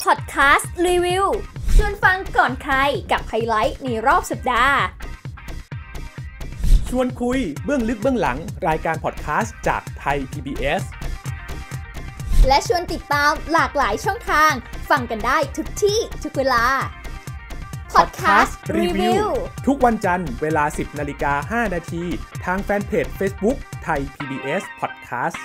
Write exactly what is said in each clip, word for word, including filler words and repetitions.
พอดแคสต์รีวิวชวนฟังก่อนใครกับไฮไลท์ในรอบสัปดาห์ชวนคุยเบื้องลึกเบื้องหลังรายการพอดแคสต์จากไทย พี บี เอสและชวนติดตามหลากหลายช่องทางฟังกันได้ทุกที่ทุกเวลาพอดแคสต์รีวิวทุกวันจันทร์เวลา สิบนาฬิกาห้านาทีทางแฟนเพจ Facebook ไทย พี บี เอส Podcast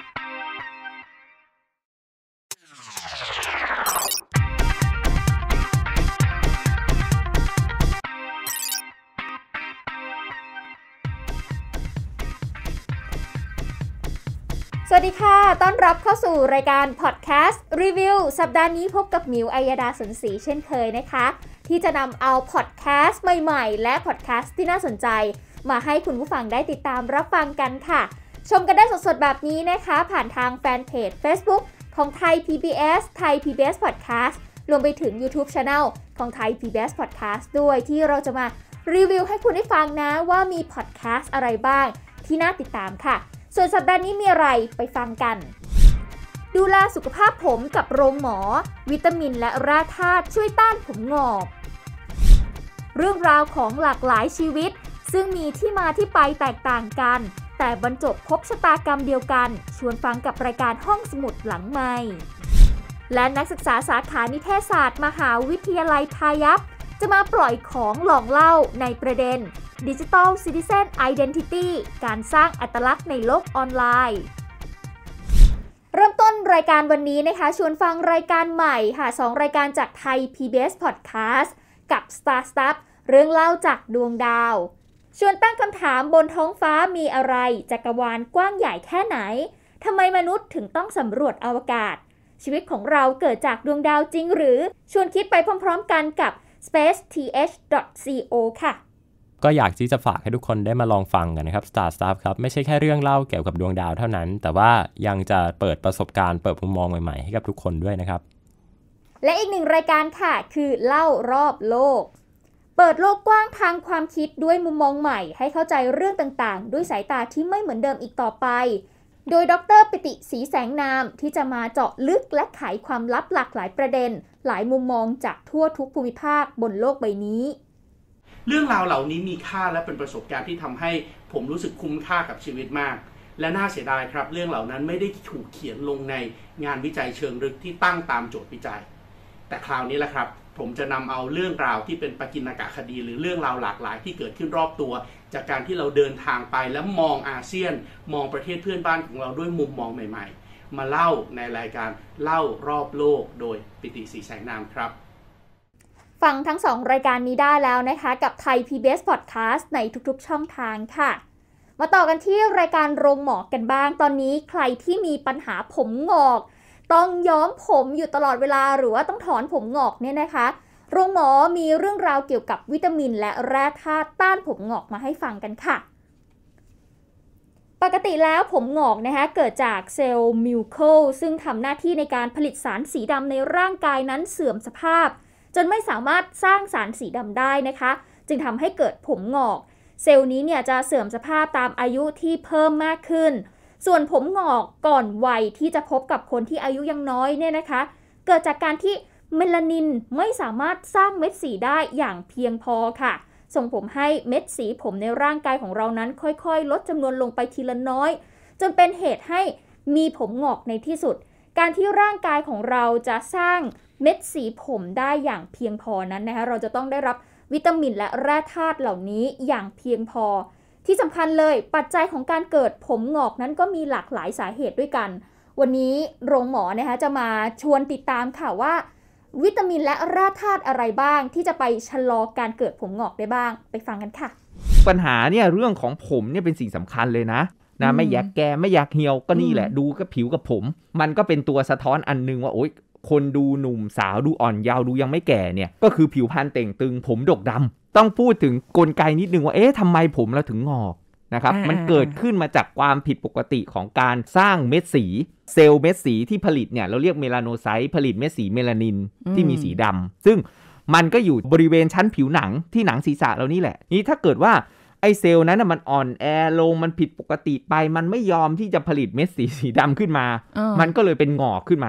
สวัสดีค่ะต้อนรับเข้าสู่รายการพอดแคสต์รีวิวสัปดาห์นี้พบกับมิวอัยดาสนศรีเช่นเคยนะคะที่จะนำเอาพอดแคสต์ใหม่ๆและพอดแคสต์ที่น่าสนใจมาให้คุณผู้ฟังได้ติดตามรับฟังกันค่ะชมกันได้สดๆแบบนี้นะคะผ่านทางแฟนเพจ Facebook ของไทย พี บี เอส ไทย พี บี เอส Podcast รวมไปถึง YouTube Channel ของไทย พี บี เอส Podcast ด้วยที่เราจะมารีวิวให้คุณได้ฟังนะว่ามีพอดแคสต์อะไรบ้างที่น่าติดตามค่ะส่วนสัปดาห์นี้มีอะไรไปฟังกันดูแลสุขภาพผมกับโรงหมอวิตามินและแร่ธาตุช่วยต้านผมงอกเรื่องราวของหลากหลายชีวิตซึ่งมีที่มาที่ไปแตกต่างกันแต่บรรจบพบชะตากรรมเดียวกันชวนฟังกับรายการห้องสมุดหลังไมค์และนักศึกษาสาขานิเทศศาสตร์มหาวิทยาลัยพายัพจะมาปล่อยของหลอกเล่าในประเด็น Digital Citizen Identity การสร้างอัตลักษณ์ในโลกออนไลน์เริ่มต้นรายการวันนี้นะคะชวนฟังรายการใหม่ค่ะสองรายการจากไทย พี บี เอส Podcast กับ Star Stuff เรื่องเล่าจากดวงดาวชวนตั้งคำถามบนท้องฟ้ามีอะไรจักรวาลกว้างใหญ่แค่ไหนทำไมมนุษย์ถึงต้องสำรวจอวกาศชีวิตของเราเกิดจากดวงดาวจริงหรือชวนคิดไปพร้อมๆกันกับ สเปซ ที เอช ดอท ซี โอ ค่ะก็อยากที่จะฝากให้ทุกคนได้มาลองฟังกันนะครับ Star Stuff ครับไม่ใช่แค่เรื่องเล่าเกี่ยวกับดวงดาวเท่านั้นแต่ว่ายังจะเปิดประสบการณ์เปิดมุมมองใหม่ๆให้กับทุกคนด้วยนะครับและอีกหนึ่งรายการค่ะคือเล่ารอบโลกเปิดโลกกว้างทางความคิดด้วยมุมมองใหม่ให้เข้าใจเรื่องต่างๆด้วยสายตาที่ไม่เหมือนเดิมอีกต่อไปโดยดร.ปิติศรีแสงนามที่จะมาเจาะลึกและไขความลับหลากหลายประเด็นหลายมุมมองจากทั่วทุกภูมิภาคบนโลกใบนี้เรื่องราวเหล่านี้มีค่าและเป็นประสบการณ์ที่ทำให้ผมรู้สึกคุ้มค่ากับชีวิตมากและน่าเสียดายครับเรื่องเหล่านั้นไม่ได้ถูกเขียนลงในงานวิจัยเชิงลึกที่ตั้งตามโจทย์วิจัยแต่คราวนี้แหละครับผมจะนำเอาเรื่องราวที่เป็นปกิณกคดีหรือเรื่องราวหลากหลายที่เกิดขึ้นรอบตัวจากการที่เราเดินทางไปและมองอาเซียนมองประเทศเพื่อนบ้านของเราด้วยมุมมองใหม่ๆมาเล่าในรายการเล่ารอบโลกโดยปิติศรีแสงนามครับฟังทั้งสองรายการนี้ได้แล้วนะคะกับไทย พี บี เอส Podcast ในทุกๆช่องทางค่ะมาต่อกันที่รายการโรงหมอกันบ้างตอนนี้ใครที่มีปัญหาผมงอกต้องย้อมผมอยู่ตลอดเวลาหรือว่าต้องถอนผมงอกเนี่ยนะคะโรงหมอมีเรื่องราวเกี่ยวกับวิตามินและแร่ธาตุต้านผมงอกมาให้ฟังกันค่ะปกติแล้วผมงอกนะคะเกิดจากเซลล์มิวโคลซึ่งทำหน้าที่ในการผลิตสารสีดำในร่างกายนั้นเสื่อมสภาพจนไม่สามารถสร้างสารสีดำได้นะคะจึงทำให้เกิดผมงอกเซลล์นี้เนี่ยจะเสื่อมสภาพตามอายุที่เพิ่มมากขึ้นส่วนผมงอกก่อนวัยที่จะพบกับคนที่อายุยังน้อยเนี่ยนะคะเกิดจากการที่เมลานินไม่สามารถสร้างเม็ดสีได้อย่างเพียงพอค่ะส่งผมให้เม็ดสีผมในร่างกายของเรานั้นค่อยๆลดจำนวนลงไปทีละน้อยจนเป็นเหตุให้มีผมงอกในที่สุดการที่ร่างกายของเราจะสร้างเม็ดสีผมได้อย่างเพียงพอนั้นนะคะเราจะต้องได้รับวิตามินและแร่ธาตุเหล่านี้อย่างเพียงพอที่สำคัญเลยปัจจัยของการเกิดผมงอกนั้นก็มีหลากหลายสาเหตุด้วยกันวันนี้โรงหมอนะคะจะมาชวนติดตามค่ะว่าวิตามินและแร่ธาตุอะไรบ้างที่จะไปชะลอการเกิดผมงอกได้บ้างไปฟังกันค่ะปัญหาเนี่ยเรื่องของผมเนี่ยเป็นสิ่งสำคัญเลยนะนะไม่อยากแก่ไม่อยากเหี่ยวก็นี่แหละดูกับผิวกับผมมันก็เป็นตัวสะท้อนอันนึงว่าโอ๊ยคนดูหนุ่มสาวดูอ่อนเยาว์ดูยังไม่แก่เนี่ยก็คือผิวพรรณเต่งตึงผมดกดำต้องพูดถึงกลไกนิดนึงว่าเอ๊ะทำไมผมเราถึงงอกนะครับมันเกิดขึ้นมาจากความผิดปกติของการสร้างเม็ดสีเซลล์เม็ดสีที่ผลิตเนี่ยเราเรียกเมลาโนไซต์ผลิตเม็ดสีเมลานินที่มีสีดำซึ่งมันก็อยู่บริเวณชั้นผิวหนังที่หนังศีรษะเรานี่แหละนี่ถ้าเกิดว่าไอเซลล์นั้นนะมันอ่อนแอลงมันผิดปกติไปมันไม่ยอมที่จะผลิตเม็ดสีสีดำขึ้นมามันก็เลยเป็นงอกขึ้นมา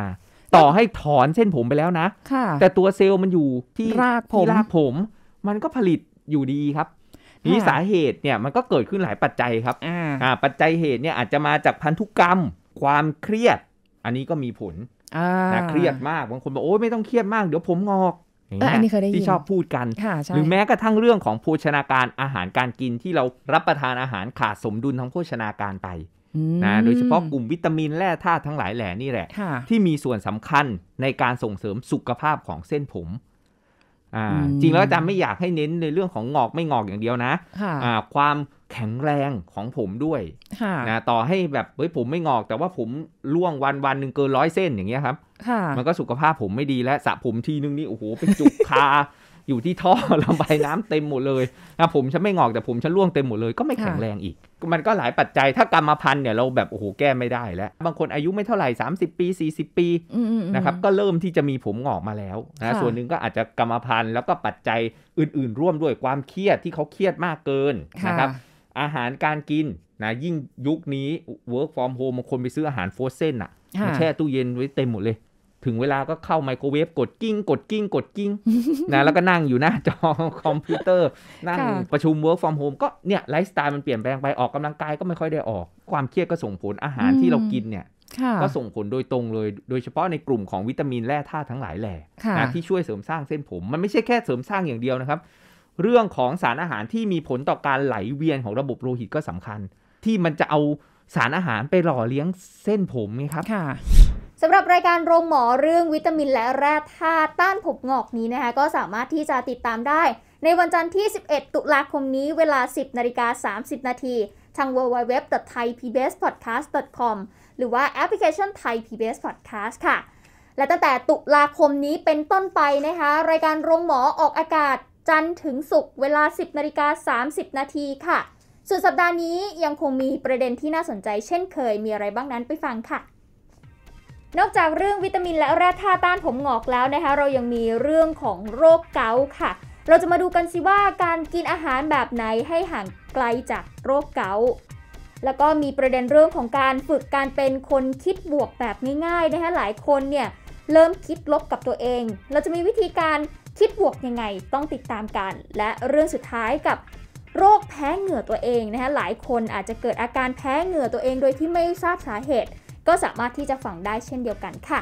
ต่อให้ถอนเส้นผมไปแล้วนะแต่ตัวเซลล์มันอยู่ที่รากผมรากผมมันก็ผลิตอยู่ดีครับนี่สาเหตุเนี่ยมันก็เกิดขึ้นหลายปัจจัยครับอ่าปัจจัยเหตุเนี่ยอาจจะมาจากพันธุกรรมความเครียดอันนี้ก็มีผลนะเครียดมากบางคนบอกโอ้ยไม่ต้องเครียดมากเดี๋ยวผมงอกอย่างเงี้ยที่ชอบพูดกันหรือแม้กระทั่งเรื่องของโภชนาการอาหารการกินที่เรารับประทานอาหารขาดสมดุลทางโภชนาการไปนะโดยเฉพาะกลุ่มวิตามินแร่ธาตุทั้งหลายแหล่นี่แหละที่มีส่วนสำคัญในการส่งเสริมสุขภาพของเส้นผมอ่าจริงแล้วอาจารย์ไม่อยากให้เน้นในเรื่องของงอกไม่งอกอย่างเดียวนะอ่าความแข็งแรงของผมด้วยนะต่อให้แบบเฮ้ยผมไม่งอกแต่ว่าผมร่วงวันวันหนึ่งเกินร้อยเส้นอย่างเงี้ยครับมันก็สุขภาพผมไม่ดีแล้วสระผมทีนึงนี่โอ้โหเป็นจุกคา อยู่ที่ท่อระบายน้ำเต็มหมดเลยนะผมฉันไม่งอกแต่ผมฉันร่วงเต็มหมดเลยก็ไม่แข็งแรงอีกมันก็หลายปัจจัยถ้ากรรมพันธุ์เนี่ยเราแบบโอ้โหแก้ไม่ได้แล้วบางคนอายุไม่เท่าไหร่สามสิบปีสี่สิบปีนะครับก็เริ่มที่จะมีผมงอกมาแล้วนะส่วนหนึ่งก็อาจจะกรรมพันธุ์แล้วก็ปัจจัยอื่นๆร่วมด้วยความเครียดที่เขาเครียดมากเกินนะครับอาหารการกินนะยิ่งยุคนี้ work from home บางคนไปซื้ออาหารโฟรเซนอ่ะมาแช่ตู้เย็นไว้เต็มหมดเลยถึงเวลาก็เข้าไมโครเวฟกดกิ้งกดกิ้งกดกิ้งนะแล้วก็นั่งอยู่หน้าจอคอมพิวเตอร์นั่งประชุม work from home ก็เนี่ยไลฟ์สไตล์มันเปลี่ยนแปลงไปออกกำลังกายก็ไม่ค่อยได้ออกความเครียดก็ส่งผลอาหารที่เรากินเนี่ยก็ส่งผลโดยตรงเลยโดยเฉพาะในกลุ่มของวิตามินแร่ธาตุทั้งหลายแหล่นะที่ช่วยเสริมสร้างเส้นผมมันไม่ใช่แค่เสริมสร้างอย่างเดียวนะครับเรื่องของสารอาหารที่มีผลต่อการไหลเวียนของระบบโลหิตก็สำคัญที่มันจะเอาสารอาหารไปหล่อเลี้ยงเส้นผมไงครับสำหรับรายการโรงหมอเรื่องวิตามินและแร่ธาตุต้านผมงอกนี้นะคะก็สามารถที่จะติดตามได้ในวันจันทร์ที่สิบเอ็ดตุลาคมนี้เวลา สิบนาฬิกาสามสิบนาทีทาง ดับเบิลยู ดับเบิลยู ดับเบิลยู ดอท ไทย พี บี เอส พอดแคสต์ ดอท คอม หรือว่าแอปพลิเคชัน Thai พี บี เอส Podcast ค่ะและตั้งแต่ตุลาคมนี้เป็นต้นไปนะคะรายการโรงหมอออกอากาศจันทร์ถึงศุกร์เวลา สิบนาฬิกาสามสิบนาทีค่ะส่วนสัปดาห์นี้ยังคงมีประเด็นที่น่าสนใจเช่นเคยมีอะไรบ้างนั้นไปฟังค่ะนอกจากเรื่องวิตามินและแร่ธาตุต้านผมงอกแล้วนะคะเรายังมีเรื่องของโรคเกาต์ค่ะเราจะมาดูกันสิว่าการกินอาหารแบบไหนให้ห่างไกลจากโรคเกาต์แล้วก็มีประเด็นเรื่องของการฝึกการเป็นคนคิดบวกแบบง่ายๆนะคะหลายคนเนี่ยเริ่มคิดลบกับตัวเองเราจะมีวิธีการคิดบวกยังไงต้องติดตามกันและเรื่องสุดท้ายกับโรคแพ้เหงื่อตัวเองนะคะหลายคนอาจจะเกิดอาการแพ้เหงื่อตัวเองโดยที่ไม่ทราบสาเหตุก็สามารถที่จะฟังได้เช่นเดียวกันค่ะ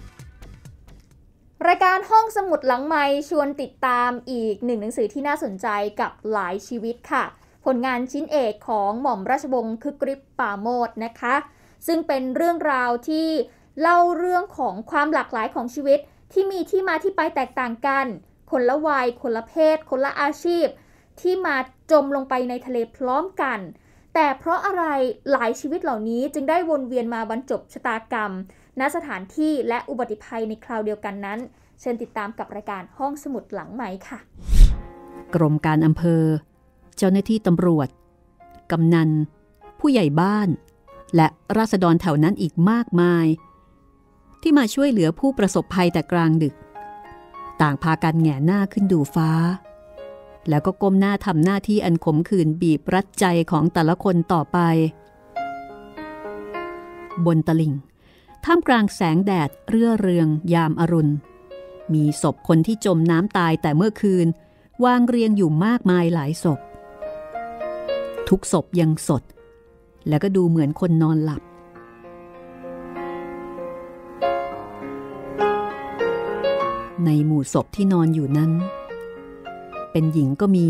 รายการห้องสมุดหลังไมค์ชวนติดตามอีกหนึ่งหนังสือที่น่าสนใจกับหลายชีวิตค่ะผลงานชิ้นเอกของหม่อมราชวงศ์คึกฤทธิ์ปราโมชนะคะซึ่งเป็นเรื่องราวที่เล่าเรื่องของความหลากหลายของชีวิตที่มีที่มาที่ไปแตกต่างกันคนละวัยคนละเพศคนละอาชีพที่มาจมลงไปในทะเลพร้อมกันแต่เพราะอะไรหลายชีวิตเหล่านี้จึงได้วนเวียนมาบรรจบชะตากรรมณสถานที่และอุบัติภัยในคราวเดียวกันนั้นเชิญติดตามกับรายการห้องสมุดหลังไมค์ค่ะกรมการอำเภอเจ้าหน้าที่ตำรวจกำนันผู้ใหญ่บ้านและราษฎรแถวนั้นอีกมากมายที่มาช่วยเหลือผู้ประสบภัยแต่กลางดึกต่างพากันแหง่หน้าขึ้นดูฟ้าแล้วก็ก้มหน้าทำหน้าที่อันขมขื่นบีบรัดใจของแต่ละคนต่อไปบนตลิ่งท่ามกลางแสงแดดเรื่อเรืองยามอรุณมีศพคนที่จมน้ำตายแต่เมื่อคืนวางเรียงอยู่มากมายหลายศพทุกศพยังสดแล้วก็ดูเหมือนคนนอนหลับในหมู่ศพที่นอนอยู่นั้นเป็นหญิงก็มี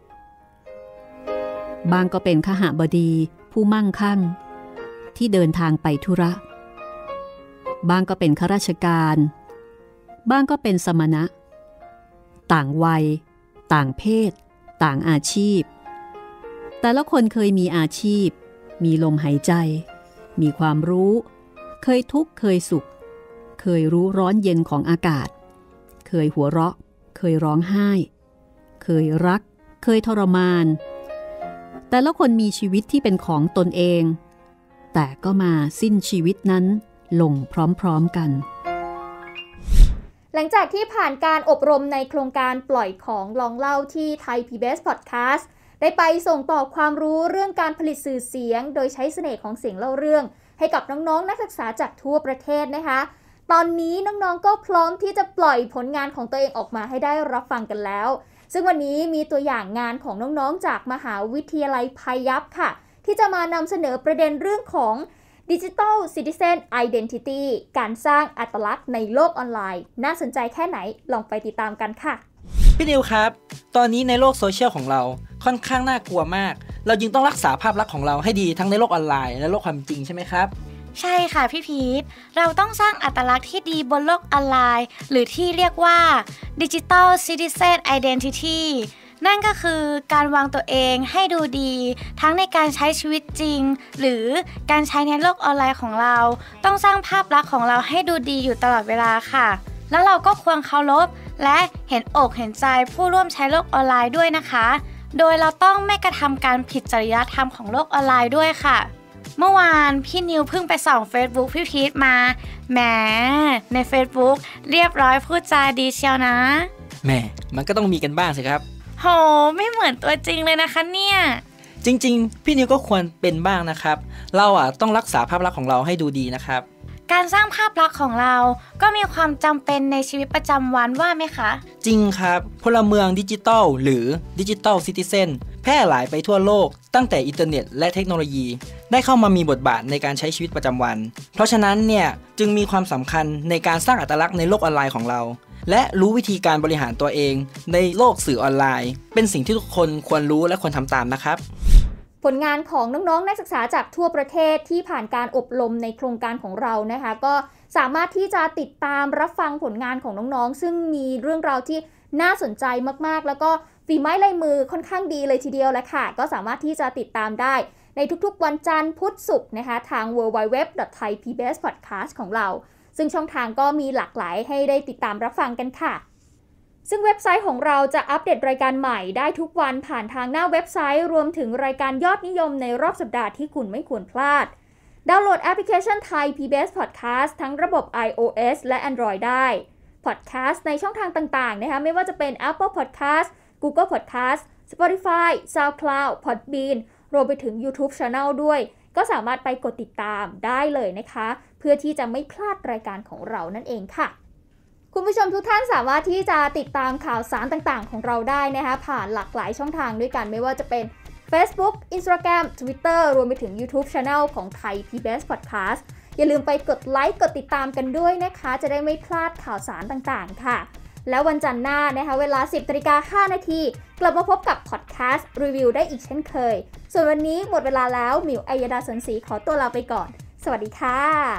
บางก็เป็นขหบดีผู้มั่งคั่งที่เดินทางไปธุระบางก็เป็นข้าราชการบางก็เป็นสมณะต่างวัยต่างเพศต่างอาชีพแต่ละคนเคยมีอาชีพมีลมหายใจมีความรู้เคยทุกข์เคยสุขเคยรู้ร้อนเย็นของอากาศเคยหัวเราะเคยร้องไห้เคยรักเคยทรมานแต่ละคนมีชีวิตที่เป็นของตนเองแต่ก็มาสิ้นชีวิตนั้นลงพร้อมๆกันหลังจากที่ผ่านการอบรมในโครงการปล่อยของลองเล่าที่ Thai พี บี เอส Podcast ได้ไปส่งต่อความรู้เรื่องการผลิตสื่อเสียงโดยใช้เสน่ห์ของเสียงเล่าเรื่องให้กับน้องๆนักศึกษาจากทั่วประเทศนะคะตอนนี้น้องๆก็พร้อมที่จะปล่อยผลงานของตัวเองออกมาให้ได้รับฟังกันแล้วซึ่งวันนี้มีตัวอย่างงานของน้องๆจากมหาวิทยาลัยพายัพค่ะที่จะมานำเสนอประเด็นเรื่องของ Digital Citizen Identity การสร้างอัตลักษณ์ในโลกออนไลน์น่าสนใจแค่ไหนลองไปติดตามกันค่ะพี่นิวครับตอนนี้ในโลกโซเชียลของเราค่อนข้างน่ากลัวมากเราจึงต้องรักษาภาพลักษณ์ของเราให้ดีทั้งในโลกออนไลน์และโลกความจริงใช่ไหมครับใช่ค่ะพี่พีทเราต้องสร้างอัตลักษณ์ที่ดีบนโลกออนไลน์หรือที่เรียกว่า Digital Citizen Identity นั่นก็คือการวางตัวเองให้ดูดีทั้งในการใช้ชีวิตจริงหรือการใช้ในโลกออนไลน์ของเราต้องสร้างภาพลักษณ์ของเราให้ดูดีอยู่ตลอดเวลาค่ะแล้วเราก็ควรเคารพและเห็นอกเห็นใจผู้ร่วมใช้โลกออนไลน์ด้วยนะคะโดยเราต้องไม่กระทำการผิดจริยธรรมของโลกออนไลน์ด้วยค่ะเมื่อวานพี่นิวเพิ่งไปส่อง Facebook พี่พีทมาแหมใน Facebook เรียบร้อยพูดจาดีเชียวนะแหมมันก็ต้องมีกันบ้างสิครับโหไม่เหมือนตัวจริงเลยนะคะเนี่ยจริงๆพี่นิวก็ควรเป็นบ้างนะครับเราอ่ะต้องรักษาภาพลักษณ์ของเราให้ดูดีนะครับการสร้างภาพลักษณ์ของเราก็มีความจำเป็นในชีวิตประจำวันว่าไหมคะจริงครับพลเมืองดิจิทัลหรือดิจิทัลซิติเซนแพร่หลายไปทั่วโลกตั้งแต่อินเทอร์เน็ตและเทคโนโลยีได้เข้ามามีบทบาทในการใช้ชีวิตประจำวันเพราะฉะนั้นเนี่ยจึงมีความสำคัญในการสร้างอัตลักษณ์ในโลกออนไลน์ของเราและรู้วิธีการบริหารตัวเองในโลกสื่อออนไลน์เป็นสิ่งที่ทุกคนควรรู้และควรทำตามนะครับผลงานของน้องๆนักศึกษาจากทั่วประเทศที่ผ่านการอบรมในโครงการของเรานะคะก็สามารถที่จะติดตามรับฟังผลงานของน้องๆซึ่งมีเรื่องราวที่น่าสนใจมากๆแล้วก็ฝีไม้ลายมือค่อนข้างดีเลยทีเดียวแหละค่ะก็สามารถที่จะติดตามได้ในทุกๆวันจันทร์พุธศุกร์นะคะทาง ดับเบิลยู ดับเบิลยู ดับเบิลยู ดอท ไทย พี บี เอส พอดแคสต์ ของเราซึ่งช่องทางก็มีหลากหลายให้ได้ติดตามรับฟังกันค่ะซึ่งเว็บไซต์ของเราจะอัปเดตรายการใหม่ได้ทุกวันผ่านทางหน้าเว็บไซต์รวมถึงรายการยอดนิยมในรอบสัปดาห์ที่คุณไม่ควรพลาดดาวน์โหลดแอปพลิเคชัน Thai พี บี เอส Podcast ทั้งระบบ iOS และ Android ได้ Podcast ในช่องทางต่างๆนะคะไม่ว่าจะเป็น Apple Podcast Google Podcast Spotify SoundCloud Podbean รวมไปถึง YouTube Channel ด้วยก็สามารถไปกดติดตามได้เลยนะคะเพื่อที่จะไม่พลาดรายการของเรานั่นเองค่ะคุณผู้ชมทุกท่านสามารถที่จะติดตามข่าวสารต่างๆของเราได้นะคะผ่านหลากหลายช่องทางด้วยกันไม่ว่าจะเป็น Facebook Instagram Twitter รวมไปถึง YouTube Channel ของ Thai พี บี เอส Podcast อย่าลืมไปกดไลค์กดติดตามกันด้วยนะคะจะได้ไม่พลาดข่าวสารต่างๆค่ะแล้ววันจันทร์หน้านะคะเวลา สิบนาฬิกาห้านาทีกลับมาพบกับ Podcast Review ได้อีกเช่นเคยส่วนวันนี้หมดเวลาแล้วหมิวอัยดาสนศรีขอตัวลาไปก่อนสวัสดีค่ะ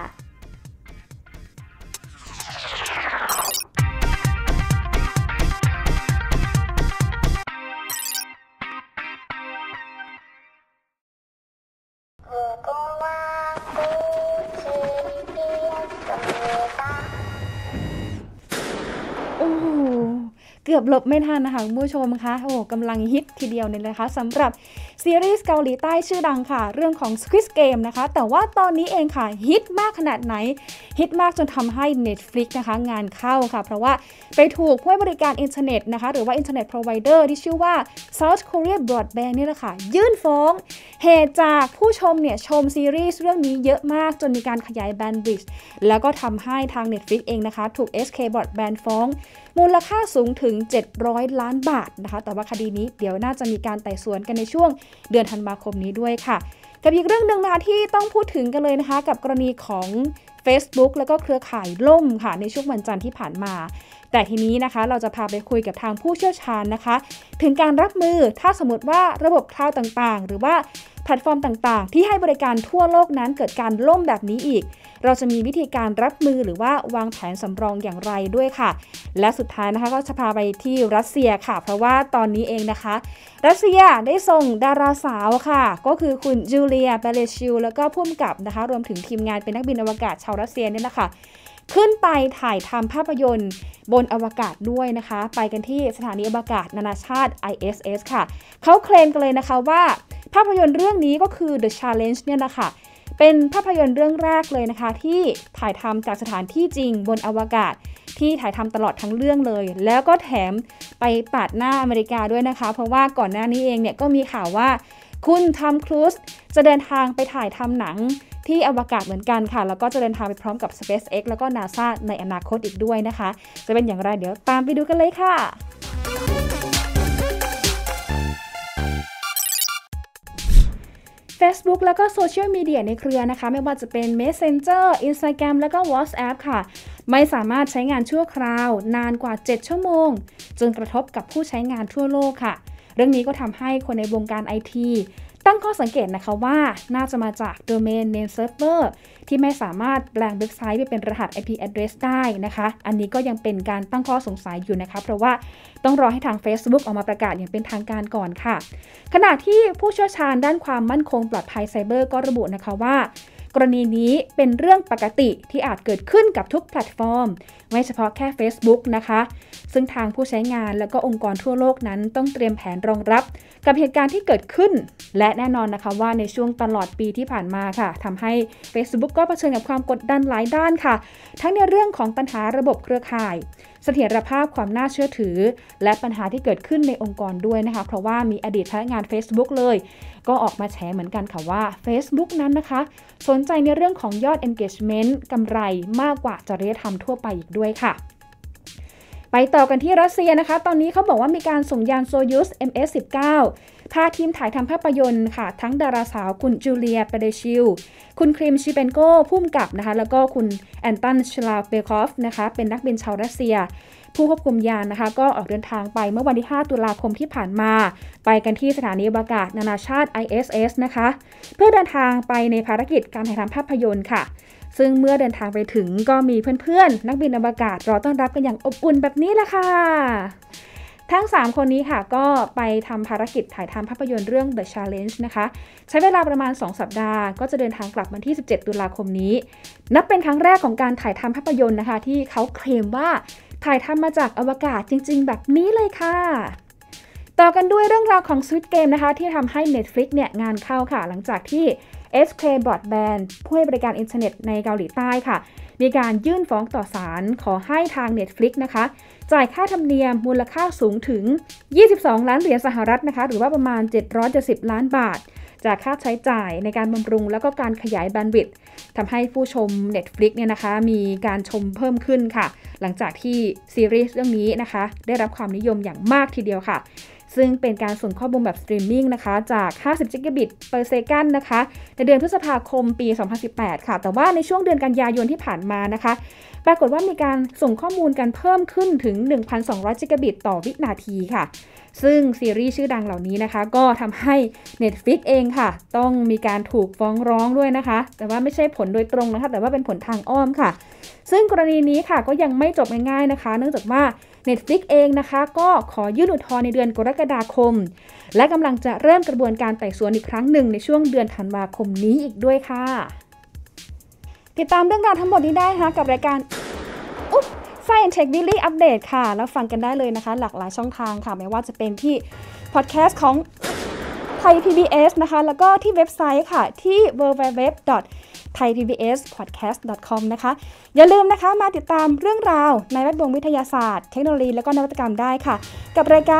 เกือบหลบไม่ทันนะคะคุณผู้ชมคะโอ้กำลังฮิตทีเดียวเลยนะคะสำหรับซีรีส์เกาหลีใต้ชื่อดังค่ะเรื่องของ Squid Game นะคะแต่ว่าตอนนี้เองค่ะฮิตมากขนาดไหนฮิตมากจนทำให้ Netflix นะคะงานเข้าค่ะเพราะว่าไปถูกผู้ให้บริการอินเทอร์เน็ตนะคะหรือว่าอินเทอร์เน็ต provider ที่ชื่อว่า South Korea Broadband นี่แหละค่ะยื่นฟ้องเหตุจากผู้ชมเนี่ยชมซีรีส์เรื่องนี้เยอะมากจนมีการขยายแบนด์วิดท์แล้วก็ทำให้ทาง Netflix เองนะคะถูก เอส เค Broadband ฟ้องมูลค่าสูงถึงเจ็ดร้อยล้านบาทนะคะแต่ว่าคดีนี้เดี๋ยวน่าจะมีการไต่สวนกันในช่วงเดือนธันวาคมนี้ด้วยค่ะกับอีกเรื่องนึงนะคะที่ต้องพูดถึงกันเลยนะคะกับกรณีของ Facebook แล้วก็เครือข่ายล่มค่ะในช่วงวันจันทร์ที่ผ่านมาแต่ทีนี้นะคะเราจะพาไปคุยกับทางผู้เชี่ยวชาญนะคะถึงการรับมือถ้าสมมติว่าระบบคลาวด์ต่างๆหรือว่าแพลตฟอร์มต่างๆที่ให้บริการทั่วโลกนั้นเกิดการล่มแบบนี้อีกเราจะมีวิธีการรับมือหรือว่าวางแผนสำรองอย่างไรด้วยค่ะและสุดท้ายนะคะก็จะพาไปที่รัสเซียค่ะเพราะว่าตอนนี้เองนะคะรัสเซียได้ส่งดาราสาวค่ะก็คือคุณจูเลียเบเลชิลแล้วก็ผู้กำกับนะคะรวมถึงทีมงานเป็นนักบินอวกาศชาวรัสเซียนี่แหละค่ะขึ้นไปถ่ายทำภาพยนตร์บนอวกาศด้วยนะคะไปกันที่สถานีอวกาศนานาชาติ ไอ เอส เอส ค่ะเขาเคลมกันเลยนะคะว่าภาพยนตร์เรื่องนี้ก็คือ The Challenge เนี่ยนะคะเป็นภาพยนตร์เรื่องแรกเลยนะคะที่ถ่ายทำจากสถานที่จริงบนอวกาศที่ถ่ายทำตลอดทั้งเรื่องเลยแล้วก็แถมไปปาดหน้าอเมริกาด้วยนะคะเพราะว่าก่อนหน้านี้เองเนี่ยก็มีข่าวว่าคุณทอมครูซจะเดินทางไปถ่ายทำหนังที่อวกาศเหมือนกันค่ะแล้วก็จะเดินทางไปพร้อมกับ SpaceX แล้วก็ NASA ในอนาคตอีกด้วยนะคะจะเป็นอย่างไรเดี๋ยวตามไปดูกันเลยค่ะ Facebook แล้วก็โซเชียลมีเดียในเครือนะคะไม่ว่าจะเป็น Messenger Instagram แล้วก็ WhatsApp ค่ะไม่สามารถใช้งานชั่วคราวนานกว่าเจ็ดชั่วโมงจนกระทบกับผู้ใช้งานทั่วโลกค่ะเรื่องนี้ก็ทำให้คนในวงการ ไอ ที ตั้งข้อสังเกตนะคะว่าน่าจะมาจาก Domain Name Server ที่ไม่สามารถแปลงเว็บไซต์ไปเป็นรหัส ไอ พี address ได้นะคะอันนี้ก็ยังเป็นการตั้งข้อสงสัยอยู่นะคะเพราะว่าต้องรอให้ทาง Facebook ออกมาประกาศอย่างเป็นทางการก่อนค่ะขณะที่ผู้เชี่ยวชาญด้านความมั่นคงปลอดภัยไซเบอร์ก็ระบุนะคะว่ากรณีนี้เป็นเรื่องปกติที่อาจเกิดขึ้นกับทุกแพลตฟอร์มไม่เฉพาะแค่ Facebook นะคะซึ่งทางผู้ใช้งานและก็องค์กรทั่วโลกนั้นต้องเตรียมแผนรองรับกับเหตุการณ์ที่เกิดขึ้นและแน่นอนนะคะว่าในช่วงตลอดปีที่ผ่านมาค่ะทำให้ Facebook ก็เผชิญกับความกดดันหลายด้านค่ะทั้งในเรื่องของปัญหาระบบเครือข่ายเสถียรภาพความน่าเชื่อถือและปัญหาที่เกิดขึ้นในองค์กรด้วยนะคะเพราะว่ามีอดีตพนักงาน Facebook เลยก็ออกมาแฉเหมือนกันค่ะว่า Facebook นั้นนะคะสนใจในเรื่องของยอด engagement กำไรมากกว่าจริยธรรมทั่วไปอีกด้วยค่ะไปต่อกันที่รัสเซียนะคะตอนนี้เขาบอกว่ามีการส่งยานโซยูส เอ็ม เอส สิบเก้า พาทีมถ่ายทำภาพยนตร์ค่ะทั้งดาราสาวคุณจูเลีย เปเดชิลคุณครีมชิเปนโกผู้กำกับนะคะแล้วก็คุณแอนตัน ชลาเบคอฟนะคะเป็นนักบินชาวรัสเซียผู้ควบคุมยานนะคะก็ออกเดินทางไปเมื่อวันที่ห้าตุลาคมที่ผ่านมาไปกันที่สถานีอวกาศนานาชาติ ไอ เอส เอส นะคะเพื่อเดินทางไปในภารกิจการถ่ายทำภาพยนตร์ค่ะซึ่งเมื่อเดินทางไปถึงก็มีเพื่อนๆนักบินอวกาศรอต้อนรับกันอย่างอบอุ่นแบบนี้แหละค่ะทั้งสามคนนี้ค่ะก็ไปทำภารกิจถ่ายทำภาพยนตร์เรื่อง The Challenge นะคะใช้เวลาประมาณสองสัปดาห์ก็จะเดินทางกลับวันที่สิบเจ็ดตุลาคมนี้นับเป็นครั้งแรกของการถ่ายทำภาพยนตร์นะคะที่เขาเคลมว่าถ่ายทำมาจากอวกาศจริงๆแบบนี้เลยค่ะต่อกันด้วยเรื่องราวของ Squid Game นะคะที่ทำให้ Netflix เนี่ยงานเข้าค่ะหลังจากที่ เอส เค Broadband ผู้ให้บริการอินเทอร์เน็ตในเกาหลีใต้ค่ะมีการยื่นฟ้องต่อศาลขอให้ทาง Netflix นะคะจ่ายค่าธรรมเนียมมูลค่าสูงถึงยี่สิบสองล้านเหรียญสหรัฐนะคะหรือว่าประมาณเจ็ดร้อยเจ็ดสิบล้านบาทจากค่าใช้จ่ายในการบำรุงแล้วก็การขยายแบนด์วิดท์ทำให้ผู้ชม Netflix เนี่ยนะคะมีการชมเพิ่มขึ้นค่ะหลังจากที่ซีรีส์เรื่องนี้นะคะได้รับความนิยมอย่างมากทีเดียวค่ะซึ่งเป็นการส่งข้อมูลแบบสตรีมมิ่งนะคะจากห้าสิบจิกะบิตเปอร์เซกันนะคะในเดือนพฤษภาคมปีสองพันสิบแปดค่ะแต่ว่าในช่วงเดือนกันยายนที่ผ่านมานะคะปรากฏว่ามีการส่งข้อมูลกันเพิ่มขึ้นถึง หนึ่งพันสองร้อยจิกะบิตต่อวินาทีค่ะซึ่งซีรีส์ชื่อดังเหล่านี้นะคะก็ทำให้ Netflix เองค่ะต้องมีการถูกฟ้องร้องด้วยนะคะแต่ว่าไม่ใช่ผลโดยตรงนะคะแต่ว่าเป็นผลทางอ้อมค่ะซึ่งกรณีนี้ค่ะก็ยังไม่จบง่ายๆนะคะเนื่องจากว่า Netflix เองนะคะก็ขอยื่นอุทธรณ์ในเดือนกรกฎาคมและกำลังจะเริ่มกระบวนการไต่สวนอีกครั้งหนึ่งในช่วงเดือนธันวาคมนี้อีกด้วยค่ะติดตามเรื่องราวทั้งหมดนี้ได้นะคะกับรายการอุ๊บ Science Tech Daily Update ค่ะแล้วฟังกันได้เลยนะคะหลากหลายช่องทางค่ะไม่ว่าจะเป็นที่พอดแคสต์ของไทย พี บี เอส นะคะแล้วก็ที่เว็บไซต์ค่ะที่ ดับเบิลยู ดับเบิลยู ดับเบิลยู ดอท ไทย พี บี เอส พอดแคสต์ ดอท คอม นะคะอย่าลืมนะคะมาติดตามเรื่องราวในแวดวงวิทยาศาสตร์เทคโนโลยีและก็นวัตกรรมได้ค่ะกับรายการ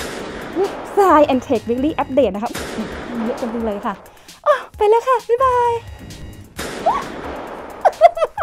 Science Tech Daily Update นะคะเยอะจริงๆเลยค่ะไปแล้วค่ะบ๊ายบาย